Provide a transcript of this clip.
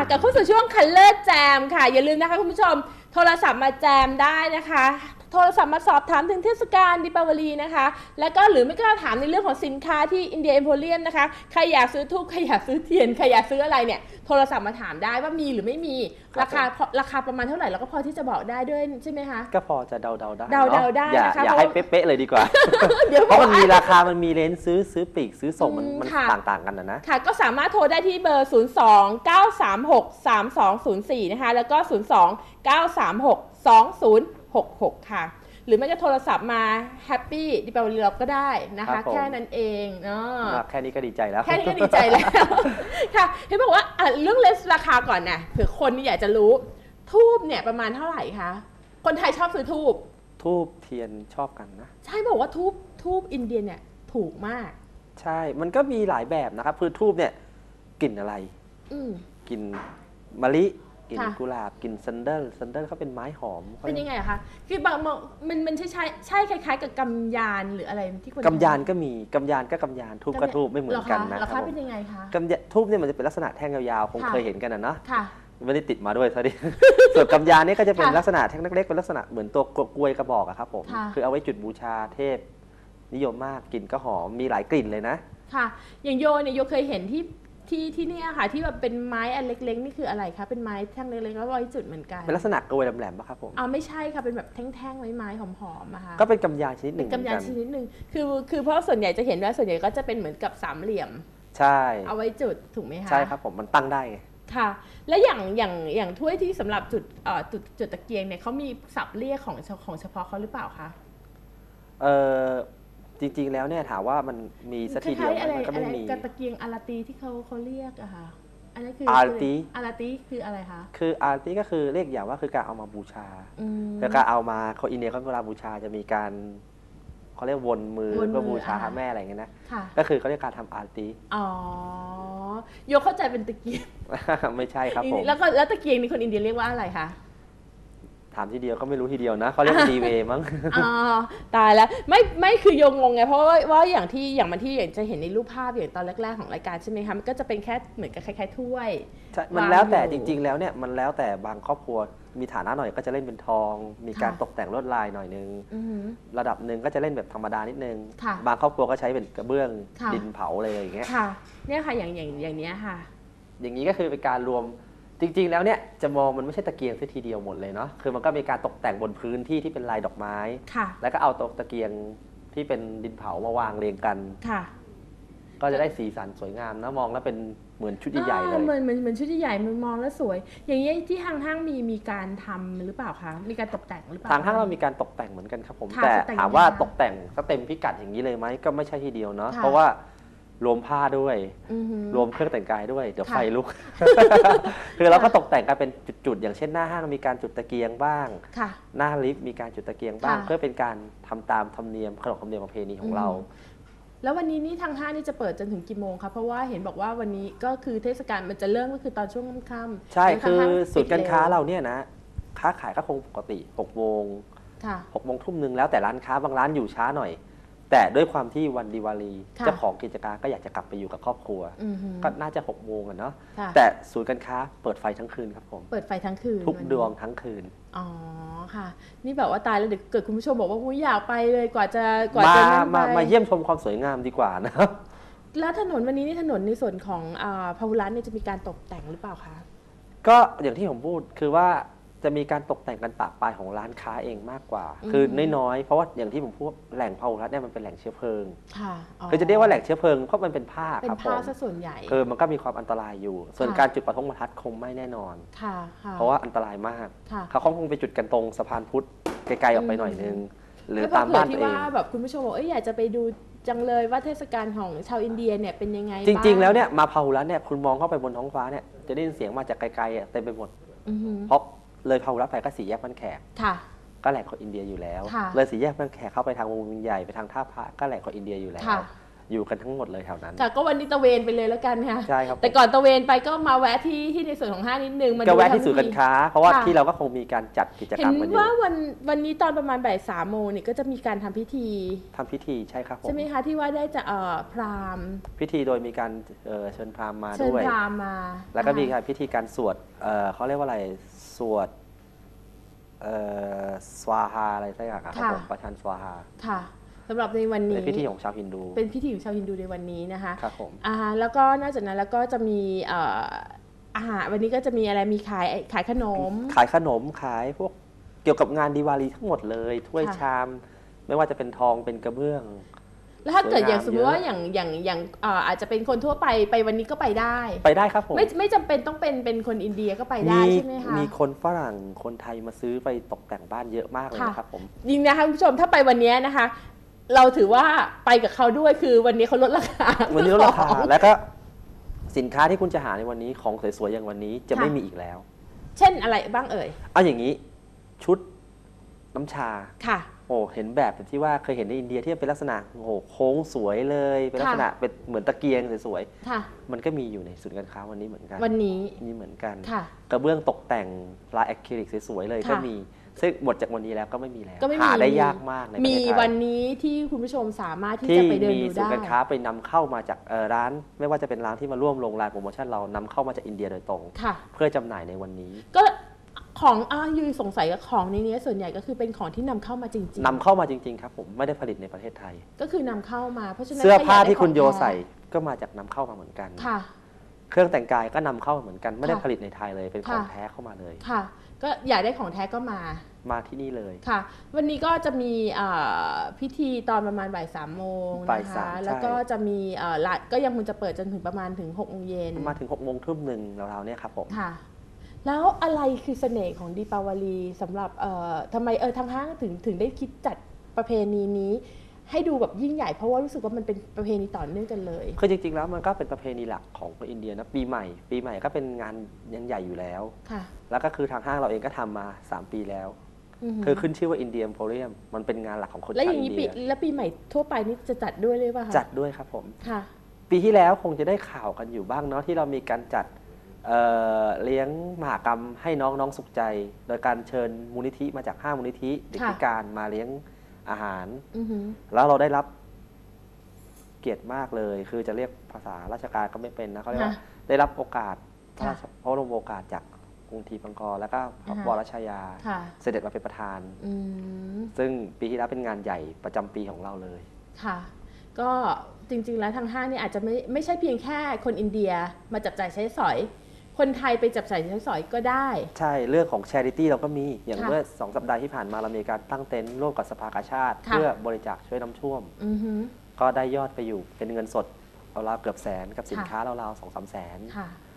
กลับเข้าสู่ช่วง Color Jam ค่ะอย่าลืมนะคะคุณผู้ชมโทรศัพท์มาแจมได้นะคะโทรศัพท์มาสอบถามถึงเทศกาลดิปาวลีนะคะแล้วก็หรือไม่ก็ถามในเรื่องของสินค้าที่อินเดียเอ็มโพเรียมนะคะใครอยากซื้อทูบใครอยากซื้อเทียนใครอยากซื้ออะไรเนี่ยโทรศัพท์มาถามได้ว่ามีหรือไม่มีราคาประมาณเท่าไหร่เราก็พอที่จะบอกได้ด้วยใช่ไหมคะก็พอจะเดาได้เดาได้นะคะอย่าให้เป๊ะๆเลยดีกว่าเพราะมันมีราคามันมีเลนส์ซื้อปีกซื้อส่งมันต่างกันนะค่ะก็สามารถโทรได้ที่เบอร์ 02-936-3204 นะคะแล้วก็ 02-936-2066 ค่ะหรือไม่จะโทรศัพท์มาแฮปปี้ดิปาวลีก็ได้นะคะแค่นั้นเองเนาะแค่นี้ก็ดีใจแล้วค่ะเห็นบอกว่าเรื่องเลสราคาก่อนนะเผื่อคนอยากจะรู้ทูบเนี่ยประมาณเท่าไหร่คะคนไทยชอบซื้อทูบเทียนชอบกันนะใช่บอกว่าทูบอินเดียเนี่ยถูกมากใช่มันก็มีหลายแบบนะครับคือทูบเนี่ยกลิ่นอะไรกลิ่นมะลิกลิ่นกุหลาบกลิ่นซันเดิลเขาเป็นไม้หอมเป็นยังไงคะคือบางมันใช่คล้ายๆกับกำยานหรืออะไรที่คนกำยานก็มีกำยานทูบก็ทูบไม่เหมือนกันนะราคาเป็นยังไงคะทูบเนี่ยมันจะเป็นลักษณะแท่งยาวๆคงเคยเห็นกันนะเนาะไม่ได้ติดมาด้วยซะดิส่วนกำยานนี่ก็จะเป็นลักษณะแท่งเล็กๆเป็นลักษณะเหมือนตัวกลวยกระบอกอะครับผมคือเอาไว้จุดบูชาเทพนิยมมากกลิ่นก็หอมมีหลายกลิ่นเลยนะค่ะอย่างโยเนี่ยโยเคยเห็นที่นี่ค่ะที่แบบเป็นไม้อันเล็กๆนี่คืออะไรคะเป็นไม้แท่งเล็กๆแล้วไว้จุดเหมือนกันเป็นลักษณะกลวยแหลมๆป่ะครับผมไม่ใช่ค่ะเป็นแบบแท่งๆไม้ๆหอมๆอะค่ะก็เป็นกำยานชนิดหนึ่งกำยานชนิดหนึ่งคือเพราะส่วนใหญ่จะเห็นว่าส่วนใหญ่ก็จะเป็นเหมือนกับสามเหลี่ยมใช่เอาไว้จุดถูกไหมคะใช่ครับผมมันตั้งได้ค่ะและอย่างถ้วยที่สำหรับจุดตะเกียงเนี่ยเขามีศัพท์เรียกของเฉพาะเขาหรือเปล่าคะจริงๆแล้วเนี่ยถามว่ามันมีสักทีเดียวมันก็ไม่มีตะเกียงอาราตีที่เขาเรียกอะค่ะอันนั้นคืออาราตีคืออะไรคะคืออาราตีก็คือเรียกอย่างว่าคือการเอามาบูชาคือการเอามาคนอินเดียเขาเวลาบูชาจะมีการเขาเรียกวนมือเพื่อบูชาพระแม่อะไรอย่างเงี้ยนะก็คือเขาเรียกการทำอาราตีโยเข้าใจเป็นตะเกียงไม่ใช่ครับผมแล้วตะเกียงนี่คนอินเดียเรียกว่าอะไรคะถามทีเดียวก็ไม่รู้ทีเดียวนะเขาเรียกดีเวมั้งตายแล้วไม่คือโยงงไงเพราะว่าอย่างจะเห็นในรูปภาพอย่างตอนแรกๆของรายการใช่ไหมคะมันก็จะเป็นแค่เหมือนกับคล้ายๆถ้วยมันแล้วแต่จริงๆแล้วเนี่ยมันแล้วแต่บางครอบครัวมีฐานะหน่อยก็จะเล่นเป็นทองมีการตกแต่งลวดลายหน่อยนึงระดับหนึ่งก็จะเล่นแบบธรรมดานิดนึงบางครอบครัวก็ใช้เป็นกระเบื้องดินเผาอะไรอย่างเงี้ยเนี่ยค่ะอย่างเนี้ยค่ะอย่างนี้ก็คือเป็นการรวมจริงๆแล้วเนี่ยจะมองมันไม่ใช่ตะเกียงซะทีเดียวหมดเลยเนาะคือมันก็มีการตกแต่งบนพื้นที่เป็นลายดอกไม้แล้วก็เอาตะเกียงที่เป็นดินเผามาวางเรียงกันก็จะได้สีสันสวยงามนะมองแล้วเป็นเหมือนชุดใหญ่เลยเหมือนชุดใหญ่มันมองแล้วสวยอย่างนี้ที่ห้างมีการทำหรือเปล่าคะมีการตกแต่งหรือเปล่าทางห้างเรามีการตกแต่งเหมือนกันครับผมแต่ถามว่าตกแต่งก็เต็มพิกัดอย่างนี้เลยไหมก็ไม่ใช่ทีเดียวเนาะเพราะว่ารวมผ้าด้วยรวมเครื่องแต่งกายด้วยเดี๋ยวไฟลุกคือเราก็ตกแต่งกันเป็นจุดๆอย่างเช่นหน้าห้างมีการจุดตะเกียงบ้างหน้าลิฟต์มีการจุดตะเกียงบ้างเพื่อเป็นการทำตามธรรมเนียมขนบธรรมเนียมประเพณีของเราแล้ววันนี้นี่ทางห้างนี่จะเปิดจนถึงกี่โมงคะเพราะว่าเห็นบอกว่าวันนี้ก็คือเทศกาลมันจะเริ่มก็คือตอนช่วงค่ำใช่คือศูนย์การค้าเราเนี่ยนะค้าขายก็คงปกติ6 โมงทุ่มนึงแล้วแต่ร้านค้าบางร้านอยู่ช้าหน่อยแต่ด้วยความที่วันดิวาลีเจ้าของกิจการก็อยากจะกลับไปอยู่กับครอบครัวก็น่าจะ6 โมงเนาะแต่ศูนย์การค้าเปิดไฟทั้งคืนครับผมเปิดไฟทั้งคืนทุกดวงทั้งคืนค่ะนี่แบบว่าตายแล้วเดี๋ยวเกิดคุณผู้ชมบอกว่าอยากไปเลยกว่าจะมาเยี่ยมชมความสวยงามดีกว่านะแล้วถนนวันนี้นี่ถนนในส่วนของพาหุรัตน์เนี่ยจะมีการตกแต่งหรือเปล่าคะก็อย่างที่ผมพูดคือว่าจะมีการตกแต่งกันปะปลายของร้านค้าเองมากกว่าคือน้อยๆเพราะว่าอย่างที่ผมพูดแหล่งพาหุรัตน์เนี่ยมันเป็นแหล่งเชื้อเพลิงคือจะเรียกว่าแหล่งเชื้อเพลิงเพราะมันเป็นผ้าครับผมซะส่วนใหญ่คือมันก็มีความอันตรายอยู่ส่วนการจุดประทัดคงไม่แน่นอนเพราะว่าอันตรายมากเขาคงไปจุดกันตรงสะพานพุทธไกลๆออกไปหน่อยนึงหรือตามบ้านตัวเองว่าแบบคุณผู้ชมบอกอยากจะไปดูจังเลยว่าเทศกาลของชาวอินเดียเนี่ยเป็นยังไงจริงๆแล้วเนี่ยมาพาหุรัตน์เนี่ยคุณมองเข้าไปบนท้องฟ้าเนี่ยจะได้ยินเสียงมาจากไกลๆเต็มไปหมดเพราะเลยพาหุรัตน์ไปก็4 แยกบ้านแขกก็แหล่งของอินเดียอยู่แล้วเลย4 แยกบ้านแขกเข้าไปทางวงเวียนใหญ่ไปทางท่าพระก็แหล่งของอินเดียอยู่แล้วอยู่กันทั้งหมดเลยแถวนั้นค่ะก็วันนี้ตะเวนไปเลยแล้วกันค่ะใช่ครับแต่ก่อนตะเวนไปก็มาแวะที่ในส่วนของห้างนิดนึงก็แวะที่ศูนย์การค้าเพราะว่าที่เราก็คงมีการจัดกิจกรรมกันอยู่เห็นว่าวันนี้ตอนประมาณบ่าย3 โมงนี่ก็จะมีการทำพิธีใช่ครับผมใช่ไหมคะที่ว่าได้จะพราหมณ์พิธีโดยมีการเชิญพราหมณ์มาด้วยเชิญพราหมณ์มาแล้วก็มีการพิธีการสวดเขาเรียกว่าอะไรสวดสวาฮาอะไรสักอย่างครับผมประธานสวาฮาค่ะสำหรับในวันนี้เป็นพิธีของชาวฮินดูเป็นพิธีของชาวฮินดูในวันนี้นะคะครับผมแล้วก็นอกจากนั้นแล้วก็จะมีอาหารวันนี้ก็จะมีอะไรมีขายขนมขายพวกเกี่ยวกับงานดิวาลีทั้งหมดเลยถ้วยชามไม่ว่าจะเป็นทองเป็นกระเบื้องแล้วถ้าเกิดอย่างสมมติว่าอย่างอาจจะเป็นคนทั่วไปวันนี้ก็ไปได้ครับผมไม่จำเป็นต้องเป็นคนอินเดียก็ไปได้ใช่ไหมคะมีคนฝรั่งคนไทยมาซื้อไปตกแต่งบ้านเยอะมากเลยนะครับผมยิงนะคะคุณผู้ชมถ้าไปวันนี้นะคะเราถือว่าไปกับเขาด้วยคือวันนี้เขาลดราคาแล้วก็สินค้าที่คุณจะหาในวันนี้ของสวยๆอย่างวันนี้จะไม่มีอีกแล้วเช่นอะไรบ้างเอ่ยเอาอย่างนี้ชุดน้ำชาค่ะโอ้เห็นแบบที่ว่าเคยเห็นในอินเดียที่เป็นลักษณะโอ้โหโค้งสวยเลยเป็นลักษณะเป็นเหมือนตะเกียงสวยๆมันก็มีอยู่ในศูนย์การค้าวันนี้เหมือนกันวันนี้เหมือนกันกระเบื้องตกแต่งลายอะคริลิกสวยๆเลยก็มีซึ่งหมดจากวันนี้แล้วก็ไม่มีแล้วหาได้ยากมากในประเทศไทยมีวันนี้ที่คุณผู้ชมสามารถที่จะไปเดินดูได้มีศูนย์การค้าไปนำเข้ามาจากร้านไม่ว่าจะเป็นร้านที่มาร่วมลงรายโปรโมชั่นเรานำเข้ามาจากอินเดียโดยตรงเพื่อจำหน่ายในวันนี้ก็ของยูสงสัยกับของในนี้ส่วนใหญ่ก็คือเป็นของที่นำเข้ามาจริงๆนำเข้ามาจริงๆครับผมไม่ได้ผลิตในประเทศไทยก็คือนำเข้ามาเพราะฉะนั้นเสื้อผ้าที่คุณโยใส่ก็มาจากนำเข้ามาเหมือนกันค่ะเครื่องแต่งกายก็นำเข้าเหมือนกันไม่ได้ผลิตในไทยเลยเป็นของแท้เข้ามาเลยค่ะก็อยากได้ของแท้ก็มาที่นี่เลยค่ะวันนี้ก็จะมีพิธีตอนประมาณบ่าย3 โมงนะคะแล้วก็จะมีก็ยังคงจะเปิดจนถึงประมาณถึง6 โมงเย็นมาถึง6 โมงทุ่มหนึ่งเราเนี่ยครับผมค่ะแล้วอะไรคือเสน่ห์ของดีปาวลีสำหรับทำไมทางห้างถึงได้คิดจัดประเพณีนี้ให้ดูแบบยิ่งใหญ่เพราะว่ารู้สึกว่ามันเป็นประเพณีต่อเนื่องกันเลยคือจริงๆแล้วมันก็เป็นประเพณีหลักของคนอินเดียนะปีใหม่ก็เป็นงานใหญ่อยู่แล้วแล้วก็คือทางห้างเราเองก็ทำมา3 ปีแล้วคือขึ้นชื่อว่าอินเดียโพเรียมมันเป็นงานหลักของคนไทยแล้วอย่างนี้แล้วปีใหม่ทั่วไปนี่จะจัดด้วยเลยป่ะคะจัดด้วยครับผมปีที่แล้วคงจะได้ข่าวกันอยู่บ้างเนาะที่เรามีการจัดเลี้ยงมหกรรมให้น้องสุขใจโดยการเชิญมูลนิธิมาจาก5 มูลนิธิเด็กพิการมาเลี้ยงอาหารแล้วเราได้รับเกียรติมากเลยคือจะเรียกภาษาราชการก็ไม่เป็นนะเขาเรียกว่าได้รับโอกาสพระบรมโอกาสจากกรุงทีปังกรแล้วก็พระวรชายาเสด็จมาเป็นประธานซึ่งปีที่แล้วเป็นงานใหญ่ประจำปีของเราเลยค่ะก็จริงๆแล้วทางห้างนี่อาจจะไม่ใช่เพียงแค่คนอินเดียมาจับจ่ายใช้สอยคนไทยไปจับจ่ายใช้สอยก็ได้ใช่เรื่องของ charity เราก็มีอย่างเมื่อ2 สัปดาห์ที่ผ่านมาเรามีการตั้งเต็นท์ร่วมกับสภากาชาดเพื่อบริจาคช่วยน้ำท่วมก็ได้ยอดไปอยู่เป็นเงินสดเราเกือบ100,000กับสินค้าเรา2-3 แสน